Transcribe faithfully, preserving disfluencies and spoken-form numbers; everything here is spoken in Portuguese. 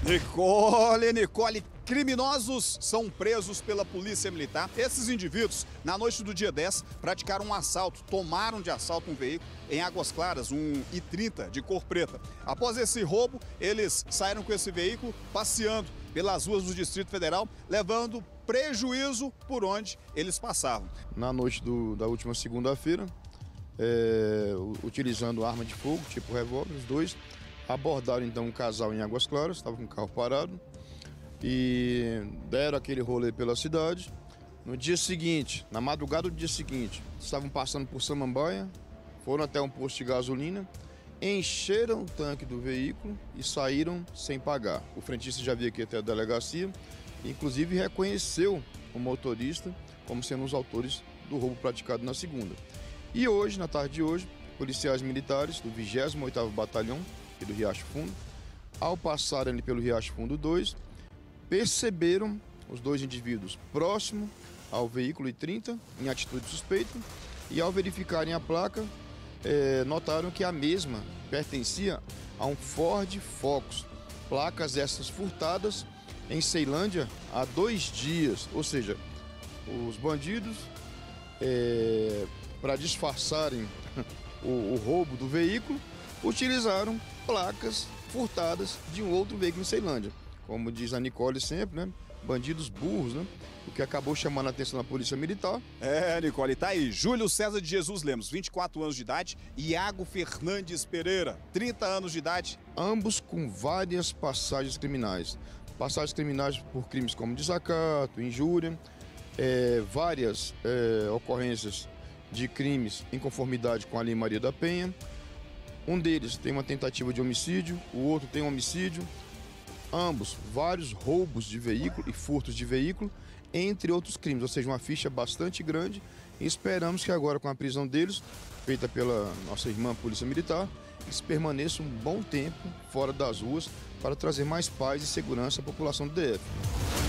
Nicole, Nicole, criminosos são presos pela Polícia Militar. Esses indivíduos, na noite do dia dez, praticaram um assalto, tomaram de assalto um veículo em Águas Claras, um i trinta de cor preta. Após esse roubo, eles saíram com esse veículo passeando pelas ruas do Distrito Federal, levando prejuízo por onde eles passavam. Na noite do, da última segunda-feira, é, utilizando arma de fogo, tipo revólver, os dois abordaram então um casal em Águas Claras, estava com o carro parado e deram aquele rolê pela cidade. No dia seguinte, na madrugada do dia seguinte, estavam passando por Samambaia, foram até um posto de gasolina, encheram o tanque do veículo e saíram sem pagar. O frentista já veio aqui até a delegacia, inclusive reconheceu o motorista como sendo os autores do roubo praticado na segunda. E hoje, na tarde de hoje, policiais militares do vigésimo oitavo Batalhão aqui do Riacho Fundo, ao passarem ali pelo Riacho Fundo dois, perceberam os dois indivíduos próximo ao veículo i trinta, em atitude suspeita, e ao verificarem a placa, eh, notaram que a mesma pertencia a um Ford Focus, placas essas furtadas em Ceilândia há dois dias, ou seja, os bandidos, eh, para disfarçarem o, o roubo do veículo, utilizaram placas furtadas de um outro veículo em Ceilândia. Como diz a Nicole sempre, né? Bandidos burros, né? O que acabou chamando a atenção da Polícia Militar. É, Nicole, tá aí. Júlio César de Jesus Lemos, vinte e quatro anos de idade. Iago Fernandes Pereira, trinta anos de idade. Ambos com várias passagens criminais. Passagens criminais por crimes como desacato, injúria, é, várias é, ocorrências de crimes em conformidade com a Lei Maria da Penha. Um deles tem uma tentativa de homicídio, o outro tem um homicídio. Ambos, vários roubos de veículo e furtos de veículo, entre outros crimes, ou seja, uma ficha bastante grande. E esperamos que agora, com a prisão deles, feita pela nossa irmã Polícia Militar, eles permaneçam um bom tempo fora das ruas para trazer mais paz e segurança à população do D F.